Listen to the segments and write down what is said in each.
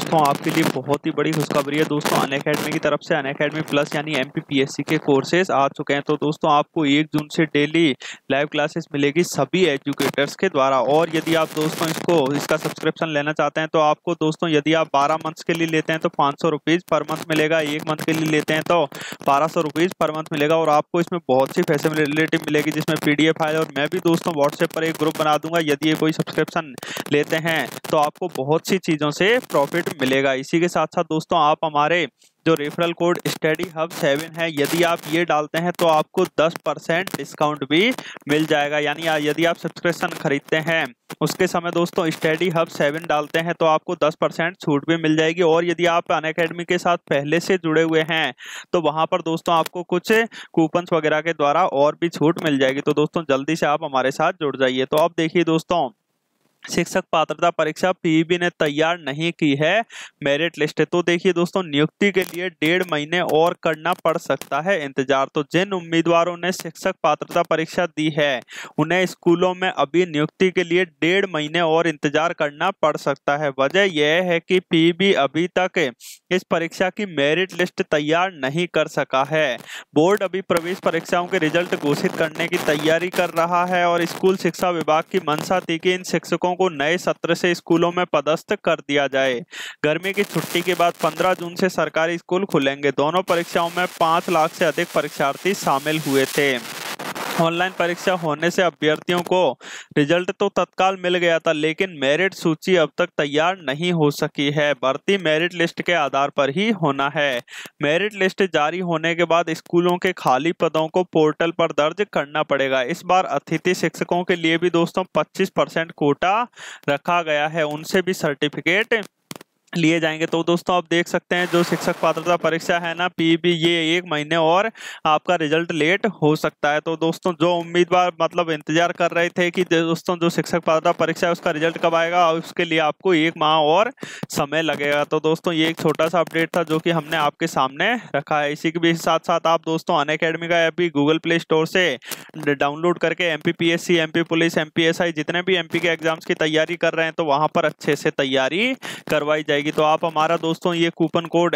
दोस्तों आपके लिए बहुत ही बड़ी खुशखबरी है दोस्तों। अनअकैडमी की तरफ से अनअकैडमी प्लस यानी एमपीपीएससी के कोर्सेज आ चुके हैं। तो दोस्तों आपको 1 जून से डेली लाइव क्लासेस मिलेगी सभी एजुकेटर्स के द्वारा। और यदि आप दोस्तों इसका सब्सक्रिप्शन लेना चाहते हैं तो आपको दोस्तों यदि आप 12 मंथ्स के लिए लेते हैं तो 500 रुपीज़ पर मंथ मिलेगा। 1 मंथ के लिए लेते हैं तो 1200 रुपीज़ पर मंथ मिलेगा। और आपको इसमें बहुत सी फैसिलिटी मिलेगी, जिसमें पीडीएफ फाइल, और मैं भी दोस्तों व्हाट्सएप पर एक ग्रुप बना दूंगा। यदि ये कोई सब्सक्रिप्शन लेते हैं तो आपको बहुत सी चीज़ों से प्रॉफिट मिलेगा। इसी के साथ साथ दोस्तों आप हमारे जो रेफरल कोड स्टडी हब 7 है, यदि आप ये डालते हैं तो आपको 10% डिस्काउंट भी मिल जाएगा। यानी यदि आप सब्सक्रिप्शन खरीदते हैं उसके समय दोस्तों स्टडी हब 7 डालते हैं तो आपको 10% छूट भी मिल जाएगी। और यदि आप अनअकैडमी के साथ पहले से जुड़े हुए हैं तो वहां पर दोस्तों आपको कुछ कूपन्स वगैरह के द्वारा और भी छूट मिल जाएगी। तो दोस्तों जल्दी से आप हमारे साथ जुड़ जाइए। तो अब देखिए दोस्तों, शिक्षक पात्रता परीक्षा पीईबी ने तैयार नहीं की है मेरिट लिस्ट। तो देखिए दोस्तों, नियुक्ति के लिए 1.5 महीने और करना पड़ सकता है इंतजार। तो जिन उम्मीदवारों ने शिक्षक पात्रता परीक्षा दी है उन्हें स्कूलों में अभी नियुक्ति के लिए 1.5 महीने और इंतजार करना पड़ सकता है। वजह यह है कि पीईबी अभी तक इस परीक्षा की मेरिट लिस्ट तैयार नहीं कर सका है। बोर्ड अभी प्रवेश परीक्षाओं के रिजल्ट घोषित करने की तैयारी कर रहा है और स्कूल शिक्षा विभाग की मंशा थी कि इन शिक्षकों को नए सत्र से स्कूलों में पदस्थ कर दिया जाए। गर्मी की छुट्टी के बाद 15 जून से सरकारी स्कूल खुलेंगे। दोनों परीक्षाओं में 5 लाख से अधिक परीक्षार्थी शामिल हुए थे। ऑनलाइन परीक्षा होने से अभ्यर्थियों को रिजल्ट तो तत्काल मिल गया था, लेकिन मेरिट सूची अब तक तैयार नहीं हो सकी है। भर्ती मेरिट लिस्ट के आधार पर ही होना है। मेरिट लिस्ट जारी होने के बाद स्कूलों के खाली पदों को पोर्टल पर दर्ज करना पड़ेगा। इस बार अतिथि शिक्षकों के लिए भी दोस्तों 25% कोटा रखा गया है, उनसे भी सर्टिफिकेट लिए जाएंगे। तो दोस्तों आप देख सकते हैं जो शिक्षक पात्रता परीक्षा है ना पीईबी, ये 1 महीने और आपका रिजल्ट लेट हो सकता है। तो दोस्तों जो उम्मीदवार मतलब इंतजार कर रहे थे कि दोस्तों जो शिक्षक पात्रता परीक्षा है उसका रिजल्ट कब आएगा, उसके लिए आपको 1 माह और समय लगेगा। तो दोस्तों ये एक छोटा सा अपडेट था जो कि हमने आपके सामने रखा है। इसी के भी साथ साथ आप दोस्तों अनअकैडमी का ऐप भी गूगल प्ले स्टोर से डाउनलोड करके एमपीपीएससी, एमपी पुलिस, एमपीएसआई जितने भी एमपी के एग्जाम्स की तैयारी कर रहे हैं तो वहां पर अच्छे से तैयारी करवाई जाएगी। तो आप हमारा दोस्तों ये कूपन कोड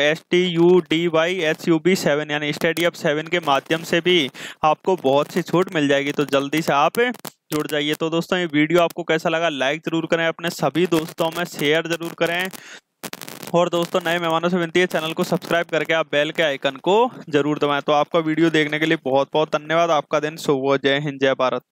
STUDYHUB7 यानी स्टडी हब 7 के माध्यम से भी आपको बहुत सी छूट मिल जाएगी। तो जल्दी से आप जुड़ जाइए। तो दोस्तों ये वीडियो आपको कैसा लगा लाइक जरूर करें, अपने सभी दोस्तों में शेयर जरूर करें। और दोस्तों नए मेहमानों से विनती है चैनल को सब्सक्राइब करके आप बेल के आइकन को जरूर दबाएं। तो आपका वीडियो देखने के लिए बहुत बहुत धन्यवाद। आपका दिन शुभ हो। जय हिंद, जय भारत।